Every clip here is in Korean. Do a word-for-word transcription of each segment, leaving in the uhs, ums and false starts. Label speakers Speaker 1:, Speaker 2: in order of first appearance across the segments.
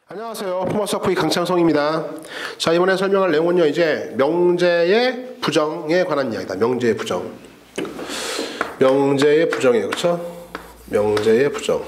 Speaker 1: 안녕하세요. 포머스학부의 강창성입니다. 자, 이번에 설명할 내용은요, 이제 명제의 부정에 관한 이야기다. 명제의 부정. 명제의 부정이에요. 그쵸? 명제의 부정.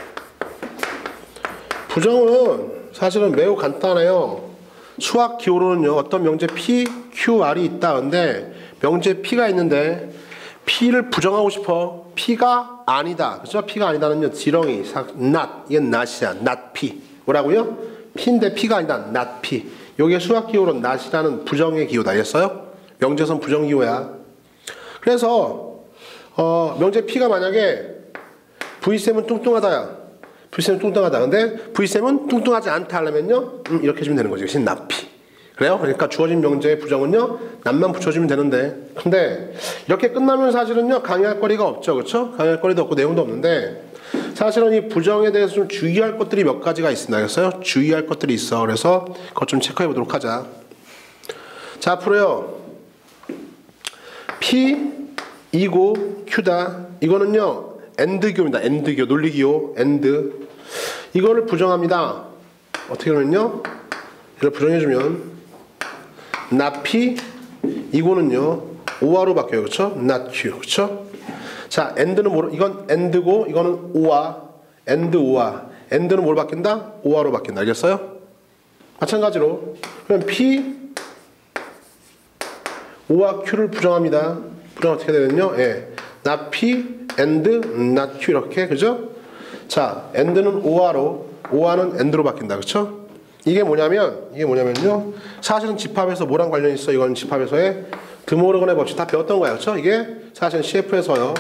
Speaker 1: 부정은 사실은 매우 간단해요. 수학 기호로는요, 어떤 명제 P, Q, R이 있다. 근데 명제 P가 있는데 P를 부정하고 싶어. P가 아니다. 그쵸? P가 아니다는요, 지렁이, not. 이게 not이야. not P. 뭐라고요? P인데 P가 아니다. not P. 요게 수학 기호로 not이라는 부정의 기호다. 알겠어요? 명제선 부정 기호야. 그래서 어, 명제 P가 만약에 브이쌤은 뚱뚱하다야. 브이쌤은 뚱뚱하다. 근데 브이쌤은 뚱뚱하지 않다 하려면요, 음, 이렇게 해주면 되는 거죠. 이것이 not P. 그래요? 그러니까 주어진 명제의 부정은요, not만 붙여주면 되는데, 근데 이렇게 끝나면 사실은요, 강의할 거리가 없죠. 그렇죠? 강의할 거리도 없고 내용도 없는데, 사실은 이 부정에 대해서 좀 주의할 것들이 몇 가지가 있습니다. 알겠어요? 주의할 것들이 있어. 그래서 그것 좀 체크해 보도록 하자. 자, 앞으로요. P 이고 Q다. 이거는요. AND기호입니다. AND기호. 논리기호. AND. 이거를 부정합니다. 어떻게 하면요. 이걸 부정해주면 not P 이고는요. 오아로 바뀌어요. 그렇죠? not Q. 그렇죠? 자, AND는 뭐로? 이건 AND고 이거는 오아. AND 오아. AND는 뭐로 바뀐다? 오아로 바뀐다. 알겠어요? 마찬가지로 그럼 P 오아 Q를 부정합니다. 부정 어떻게 되면요? 예. not P and not Q 이렇게. 그죠? 자, AND는 오아로, 오아는 AND로 바뀐다. 그렇죠? 이게 뭐냐면 이게 뭐냐면요. 사실은 집합에서 뭐랑 관련이 있어? 이건 집합에서의 드모르건의 법칙 다 배웠던 거야. 그렇죠? 이게 사실은 씨에프에서요.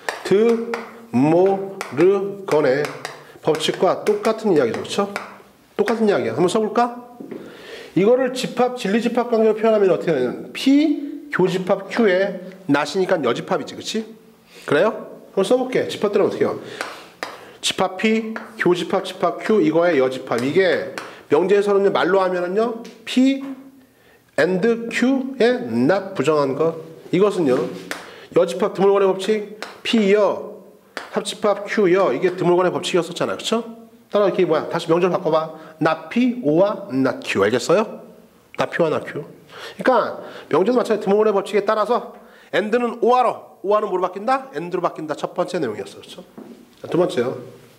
Speaker 1: 드모르건의 법칙과 똑같은 이야기죠. 그렇죠? 똑같은 이야기야. 한번 써볼까? 이거를 집합, 진리집합 관계로 표현하면 어떻게 되냐면 P 교집합 Q에 not이니까 여집합이지. 그치? 그래요? 한번 써볼게. 집합들은 어떻게 해요? 집합 P, 교집합 집합 Q, 이거의 여집합. 이게 명제에서는 말로 하면은요, P and Q에 not 부정한 것. 이것은요, 여집합 드물건의 법칙, P여, 합집합 Q여. 이게 드물건의 법칙이었었잖아요. 그쵸? 따라 이렇게 뭐야? 다시 명제를 바꿔봐. not P, O와 not Q. 알겠어요? not P와 not Q. 그러니까 명제도 마찬가지 드물건의 법칙에 따라서 and는 오아로, 오아는 뭐로 바뀐다? and로 바뀐다. 첫 번째 내용이었어. 그쵸? 두 번째요.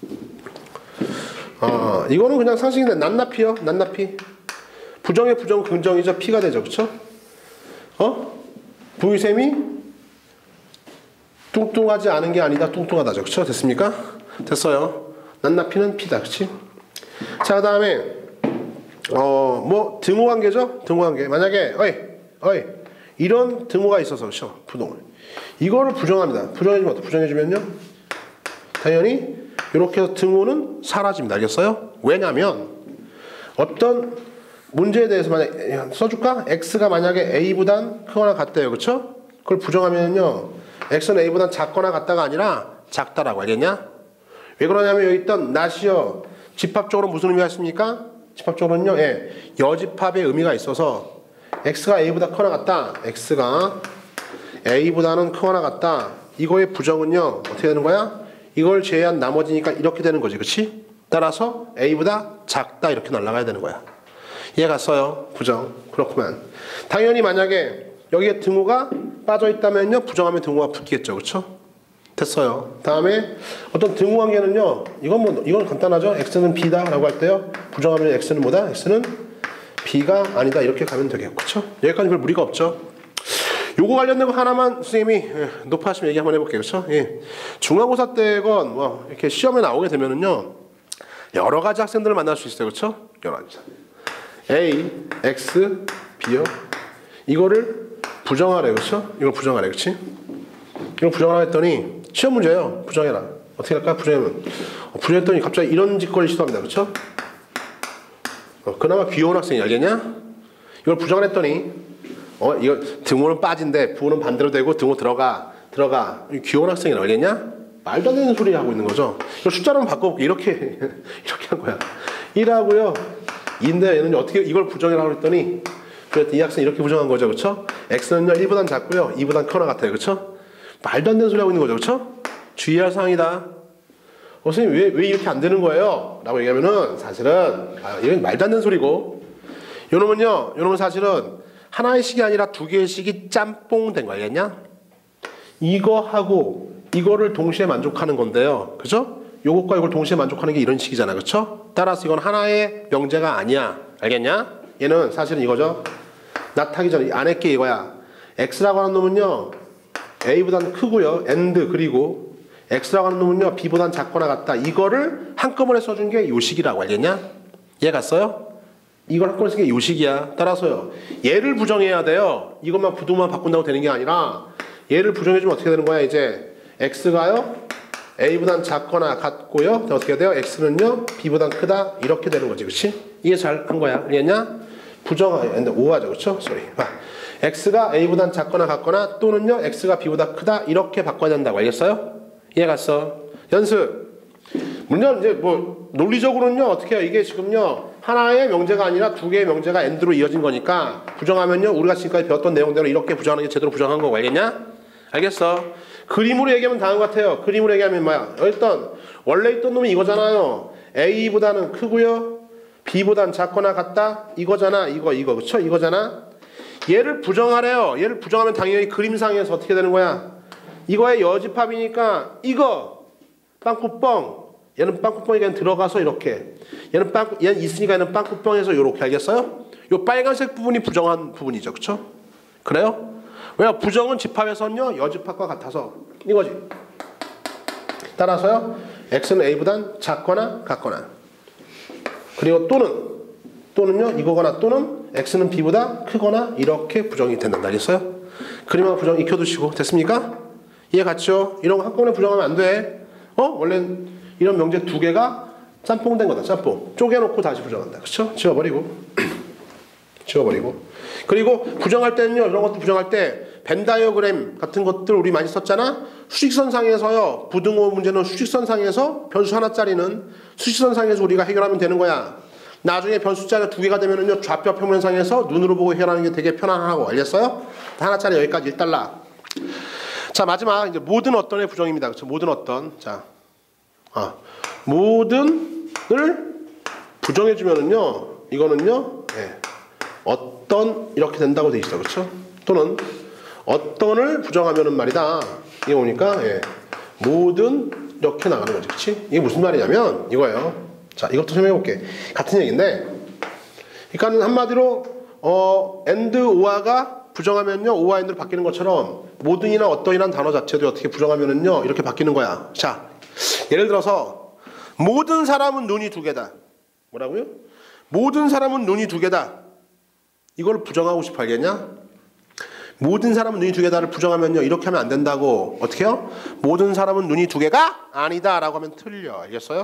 Speaker 1: 어, 이거는 그냥 상식인데 낱낱피요. 낱낱피. 부정의 부정 긍정이죠. P가 되죠. 그쵸? 어? V쌤이 뚱뚱하지 않은 게 아니다. 뚱뚱하다죠. 그쵸? 됐습니까? 됐어요. 낱낱피는 P다. 그치? 자, 그 다음에 어, 뭐 등호관계죠? 등호관계. 만약에 어이 어이 이런 등호가 있어서 그쵸? 부동을 이거를 부정합니다. 부정해주면 어떻게 부정해주면요? 당연히 이렇게 해서 등호는 사라집니다. 알겠어요? 왜냐면 어떤 문제에 대해서 만약 써줄까? X가 만약에 A보단 크거나 같대요. 그쵸? 그걸 부정하면요, X는 A보단 작거나 같다가 아니라 작다라고. 알겠냐? 왜 그러냐면 여기 있던 not이요, 집합적으로 무슨 의미가 있습니까? 집합적으로는요, 예, 여집합의 의미가 있어서 X가 A보다 크거나 같다. X가 A보다는 크거나 같다. 이거의 부정은요, 어떻게 되는 거야? 이걸 제외한 나머지니까 이렇게 되는 거지. 그치? 따라서 A보다 작다 이렇게 날아가야 되는 거야. 이해 갔어요? 부정. 그렇구만. 당연히 만약에 여기에 등호가 빠져있다면요, 부정하면 등호가 붙겠죠. 그쵸? 됐어요. 다음에 어떤 등호 관계는요, 이건 뭐 이건 간단하죠. X는 B다 라고 할 때요, 부정하면 X는 뭐다? X는 B가 아니다 이렇게 가면 되겠고. 그쵸? 여기까지 별 무리가 없죠. 요거 관련된 거 하나만 선생님이 예, 높아하시면 얘기 한번 해볼게요. 그렇죠? 예. 중간고사 때건 뭐 이렇게 시험에 나오게 되면은요, 여러 가지 학생들을 만날 수 있어요. 그렇죠? 여러 가지. A, X, B요. 이거를 부정하래. 그렇죠? 이걸 부정하래. 그렇지? 이걸 부정하라 했더니 시험 문제예요. 부정해라. 어떻게 할까? 부정하면 어, 부정했더니 갑자기 이런 짓거리 시도합니다. 그렇죠? 어, 그나마 귀여운 학생이 알겠냐? 이걸 부정을 했더니 어, 이거 등호는 빠진데 부호는 반대로 되고 등호 들어가 들어가. 귀여운 학생이 알겠냐? 말도 안 되는 소리 하고 있는 거죠. 이거 숫자로 바꿔볼게. 이렇게 이렇게 한 거야. 일하고요, 이인데 얘는 어떻게 이걸 부정이라고 했더니, 그랬더니 이 학생이 이렇게 부정한 거죠. 그렇죠? X는요 일보단 작고요, 이보단 크거나 같아요. 그렇죠? 말도 안 되는 소리 하고 있는 거죠. 그렇죠? 주의할 사항이다. 어, 선생님 왜, 왜 이렇게 안 되는 거예요? 라고 얘기하면은 사실은 아, 이건 말도 안 되는 소리고, 요놈은요, 요놈은 사실은 하나의 식이 아니라 두 개의 식이 짬뽕 된 거 알겠냐? 이거하고 이거를 동시에 만족하는 건데요, 그죠? 요것과 이걸 동시에 만족하는 게 이런 식이잖아, 그쵸? 따라서 이건 하나의 명제가 아니야, 알겠냐? 얘는 사실은 이거죠. 나타나기 전에 안에 게 이거야. x라고 하는 놈은요 a보단 크고요, and, 그리고 x라고 하는 놈은요 b보단 작거나 같다. 이거를 한꺼번에 써준 게 요식이라고, 알겠냐? 이해 갔어요? 이걸 한꺼번에 쓴 게 요식이야. 따라서요 얘를 부정해야 돼요. 이것만 부등만 바꾼다고 되는 게 아니라 얘를 부정해주면 어떻게 되는 거야? 이제 x가요 a보단 작거나 같고요, 어떻게 돼요? x는요 b보단 크다, 이렇게 되는 거지, 그치? 이게 잘 한 거야, 알겠냐? 부정하여, 근데 오하죠, 그쵸? 쏘리. 봐. x가 a보단 작거나 같거나 또는요 x가 b보다 크다, 이렇게 바꿔야 된다고, 알겠어요? 이해 갔어? 연습. 물론 이제 뭐 논리적으로는요 어떻게 해요? 이게 지금요 하나의 명제가 아니라 두 개의 명제가 and로 이어진 거니까 부정하면요 우리가 지금까지 배웠던 내용대로 이렇게 부정하는 게 제대로 부정한 거고, 알겠냐? 알겠어? 그림으로 얘기하면 다음 것 같아요. 그림으로 얘기하면 뭐야? 일단 원래 있던 놈이 이거잖아요. a보다는 크고요 b보단 작거나 같다, 이거잖아. 이거 이거 그쵸? 이거잖아. 얘를 부정하래요. 얘를 부정하면 당연히 그림상에서 어떻게 되는 거야? 이거의 여집합이니까 이거 빵꾸뻥, 얘는 빵꾸뻥이 그냥 들어가서 이렇게, 얘는 빵, 얘는 있으니까 얘는 빵꾸뻥에서 이렇게, 알겠어요? 요 빨간색 부분이 부정한 부분이죠, 그쵸? 그래요? 왜요? 부정은 집합에서는요 여집합과 같아서 이거지. 따라서요 x는 a보단 작거나 같거나, 그리고 또는 또는요 이거거나 또는 x는 b보다 크거나, 이렇게 부정이 된다, 알겠어요? 그림하고 부정 익혀두시고, 됐습니까? 이해 갔죠? 이런 거 한꺼번에 부정하면 안 돼. 어? 원래 이런 명제 두 개가 짬뽕 된 거다, 짬뽕. 쪼개놓고 다시 부정한다, 그쵸? 지워버리고 지워버리고. 그리고 부정할 때는요 이런 것도 부정할 때 벤 다이어그램 같은 것들 우리 많이 썼잖아. 수직선상에서요 부등호 문제는 수직선상에서 변수 하나짜리는 수직선상에서 우리가 해결하면 되는 거야. 나중에 변수자가 두 개가 되면은요 좌표 평면상에서 눈으로 보고 해결하는 게 되게 편안하고, 알겠어요? 하나짜리 여기까지 일 달러. 자, 마지막 이제 모든 어떤의 부정입니다. 그렇죠? 모든 어떤. 자, 아, 모든을 부정해 주면은요 이거는요 예, 어떤 이렇게 된다고 돼 있어, 그렇죠? 또는 어떤을 부정하면은 말이다. 이게 오니까 예, 모든 이렇게 나가는 거지, 그렇지? 이게 무슨 말이냐면 이거예요. 자, 이것도 설명해 볼게. 같은 얘기인데, 그러니까는 한마디로 어 and 오아가 부정하면요 오와 and로 바뀌는 것처럼 모든이나 어떤이란 단어 자체도 어떻게 부정하면은요 이렇게 바뀌는 거야. 자, 예를 들어서 모든 사람은 눈이 두 개다. 뭐라고요? 모든 사람은 눈이 두 개다. 이걸 부정하고 싶어, 알겠냐? 모든 사람은 눈이 두 개다를 부정하면요 이렇게 하면 안 된다고. 어떻게 해요? 모든 사람은 눈이 두 개가 아니다 라고 하면 틀려, 알겠어요?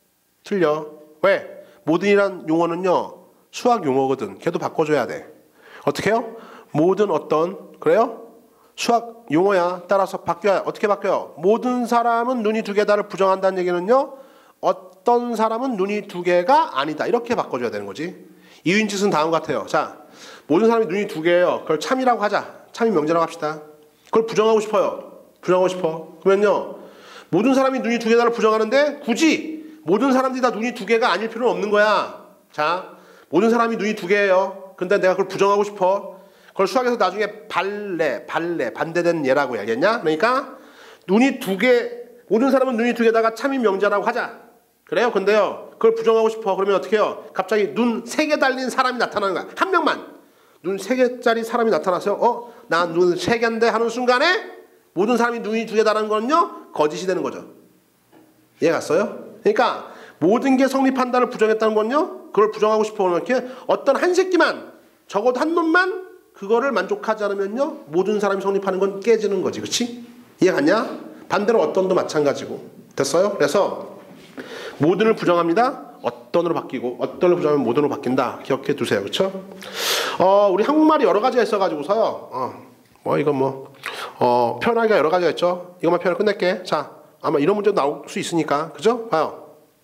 Speaker 1: 틀려. 왜? 모든이란 용어는요 수학 용어거든. 걔도 바꿔줘야 돼. 어떻게 해요? 모든 어떤, 그래요? 수학 용어야. 따라서 바뀌어야. 어떻게 바뀌어요? 모든 사람은 눈이 두 개다를 부정한다는 얘기는요 어떤 사람은 눈이 두 개가 아니다, 이렇게 바꿔줘야 되는 거지. 이유인짓은 다음 같아요. 자, 모든 사람이 눈이 두 개예요. 그걸 참이라고 하자. 참이 명제라고 합시다. 그걸 부정하고 싶어요. 부정하고 싶어. 그러면요 모든 사람이 눈이 두 개다를 부정하는데 굳이 모든 사람들이 다 눈이 두 개가 아닐 필요는 없는 거야. 자, 모든 사람이 눈이 두 개예요. 근데 내가 그걸 부정하고 싶어. 그걸 수학에서 나중에 발레, 발레, 반대된 예라고 알겠냐? 그러니까 눈이 두 개, 모든 사람은 눈이 두 개다가 참이 명제라고 하자. 그래요? 근데요 그걸 부정하고 싶어. 그러면 어떻게 해요? 갑자기 눈 세 개 달린 사람이 나타나는 거야. 한 명만. 눈 세 개짜리 사람이 나타나서 어? 나 눈 세 개인데 하는 순간에 모든 사람이 눈이 두 개다라는 거는요 거짓이 되는 거죠. 이해 갔어요? 그러니까 모든 게 성립한다를 부정했다는 건요 그걸 부정하고 싶어. 이렇게 어떤 한 새끼만, 적어도 한 놈만 그거를 만족하지 않으면요 모든 사람이 성립하는 건 깨지는 거지, 그치? 이해 갔냐? 반대로 어떤도 마찬가지고. 됐어요? 그래서 모든을 부정합니다. 어떤으로 바뀌고 어떤을 부정하면 모든으로 바뀐다. 기억해 두세요. 그쵸? 어, 우리 한국말이 여러 가지가 있어가지고서요. 어, 뭐 이건 뭐 어, 표현하기가 여러 가지가 있죠. 이것만 표현을 끝낼게. 자, 아마 이런 문제도 나올 수 있으니까. 그죠? 봐요.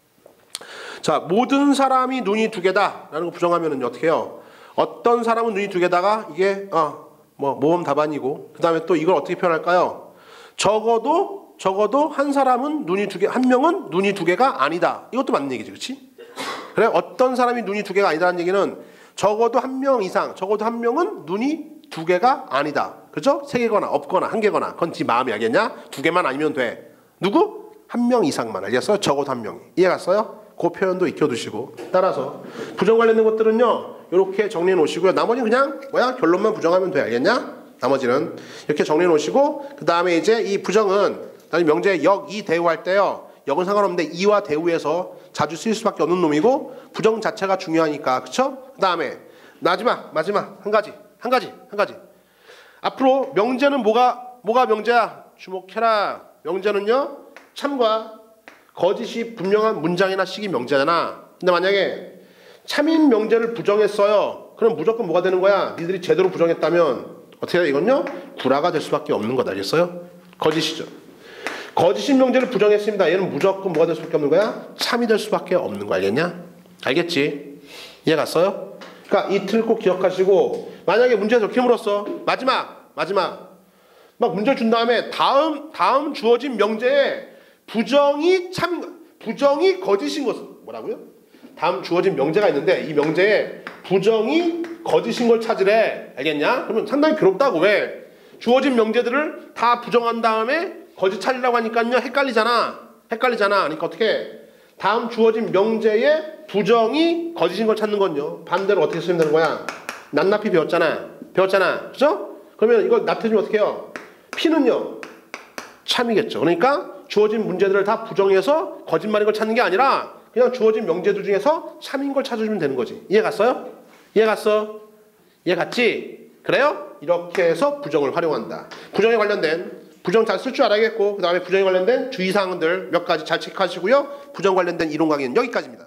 Speaker 1: 자, 모든 사람이 눈이 두 개다 라는 거 부정하면은 어떻게 해요? 어떤 사람은 눈이 두 개다가 이게 어, 뭐 모범 답안이고, 그 다음에 또 이걸 어떻게 표현할까요? 적어도 적어도 한 사람은 눈이 두 개, 한 명은 눈이 두 개가 아니다. 이것도 맞는 얘기지, 그렇지? 그래, 어떤 사람이 눈이 두 개가 아니다는 얘기는 적어도 한 명 이상, 적어도 한 명은 눈이 두 개가 아니다. 그죠? 세 개거나 없거나 한 개거나. 그건 네 마음이 알겠냐? 두 개만 아니면 돼. 누구? 한 명 이상만. 알겠어요? 적어도 한 명이. 이해 갔어요? 그 표현도 익혀두시고. 따라서 부정 관련된 것들은요, 이렇게 정리해 놓으시고요. 나머지는 그냥 뭐야? 결론만 부정하면 돼. 알겠냐? 나머지는 이렇게 정리해 놓으시고, 그 다음에 이제 이 부정은 나중에 명제에 역, 이, 대우할 때요, 역은 상관없는데 이와 대우에서 자주 쓰일 수밖에 없는 놈이고 부정 자체가 중요하니까. 그쵸? 그 다음에 마지막 마지막 한 가지 한 가지 한 가지 앞으로 명제는 뭐가 뭐가 명제야? 주목해라. 명제는요, 참과 거짓이 분명한 문장이나 식이 명제잖아. 근데 만약에 참인 명제를 부정했어요, 그럼 무조건 뭐가 되는 거야? 니들이 제대로 부정했다면 어떻게 해요? 이건요, 구라가 될 수밖에 없는 거다. 알겠어요? 거짓이죠. 거짓인 명제를 부정했습니다. 얘는 무조건 뭐가 될 수밖에 없는 거야? 참이 될 수밖에 없는 거. 알겠냐? 알겠지? 이해 갔어요? 그러니까 이 틀 꼭 기억하시고, 만약에 문제에서 이렇게 물었어. 마지막 마지막 막 문제 준 다음에 다음 다음 주어진 명제에 부정이 참 부정이 거짓인 것은 뭐라고요? 다음 주어진 명제가 있는데 이 명제에 부정이 거짓인 걸 찾으래. 알겠냐? 그러면 상당히 괴롭다고. 왜? 주어진 명제들을 다 부정한 다음에 거짓 찾으려고 하니까요, 헷갈리잖아. 헷갈리잖아. 그러니까 어떻게? 다음 주어진 명제에 부정이 거짓인 걸 찾는 건요, 반대로 어떻게 쓰면 되는 거야? 낱낱이 배웠잖아. 배웠잖아. 그죠? 그러면 이걸 납해주면 어떻게 해요? P는요, 참이겠죠. 그러니까 주어진 문제들을 다 부정해서 거짓말인 걸 찾는 게 아니라 그냥 주어진 명제들 중에서 참인 걸 찾아주면 되는 거지. 이해 갔어요? 이해 갔어? 이해 갔지? 그래요? 이렇게 해서 부정을 활용한다. 부정에 관련된 부정 잘 쓸 줄 알아야겠고, 그 다음에 부정에 관련된 주의사항들 몇 가지 잘 체크하시고요. 부정 관련된 이론 강의는 여기까지입니다.